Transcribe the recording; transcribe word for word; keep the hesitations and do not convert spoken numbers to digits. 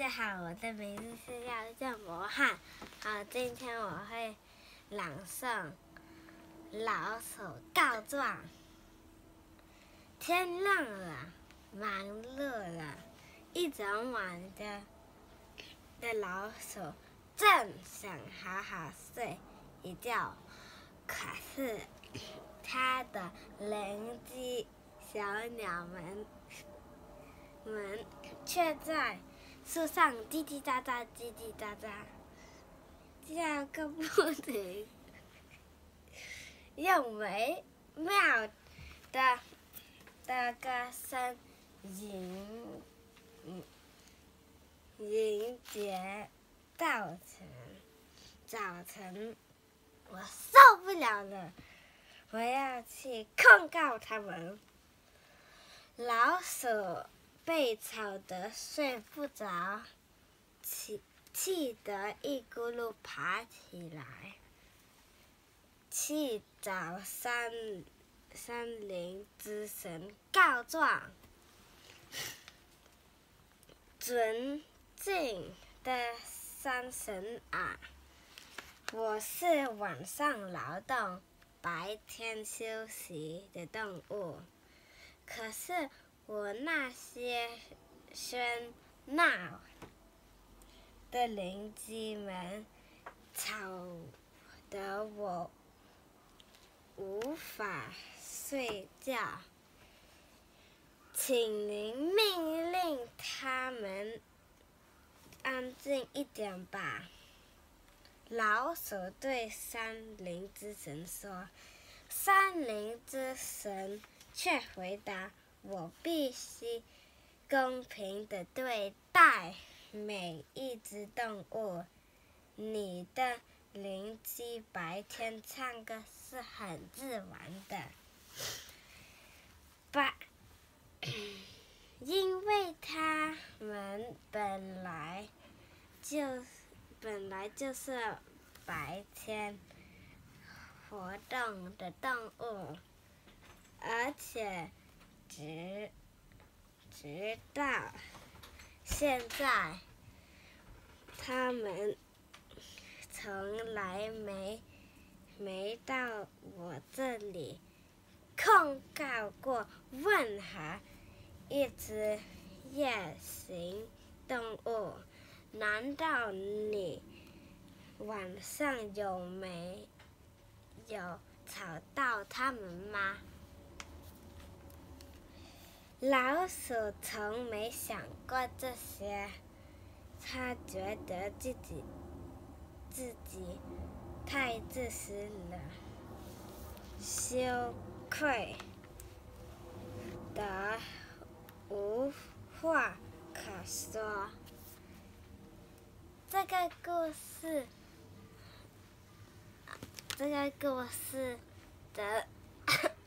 家好，我的名字是廖正博翰。好，今天我会朗诵《老鼠告状》。天亮了，忙碌了一整晚的的老鼠正想好好睡一觉，可是它的邻居小鸟们们却在树上叽叽喳喳，叽叽喳喳，叫个不停，用美妙的的歌声迎迎接早晨。早晨，我受不了了，我要去控告他们。老鼠被吵得睡不着，气气得一咕噜爬起来，去找山山林之神告状。尊敬的山神啊，我是晚上劳动、白天休息的动物，可是我那些喧闹的邻居们吵得我无法睡觉，请您命令他们安静一点吧。老鼠对山林之神说，山林之神却回答，我必须公平地对待每一只动物。你的邻居白天唱歌是很自然的，吧？因为他们本来就本来就是白天活动的动物，而且直直到现在，他们从来没没到我这里控告过任何一只夜行动物。难道你晚上有没有吵到他们吗？老鼠从没想过这些，他觉得自己自己太自私了，羞愧得无话可说。这个故事，这个故事的